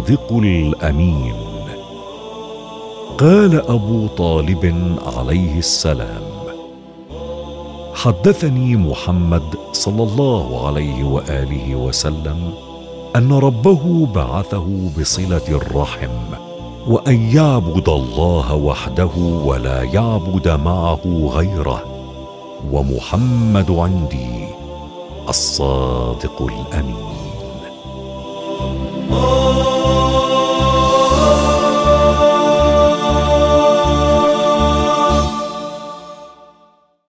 الصادق الأمين. قال أبو طالب عليه السلام: حدثني محمد صلى الله عليه وآله وسلم أن ربه بعثه بصلة الرحم، وأن يعبد الله وحده ولا يعبد معه غيره، ومحمد عندي الصادق الأمين.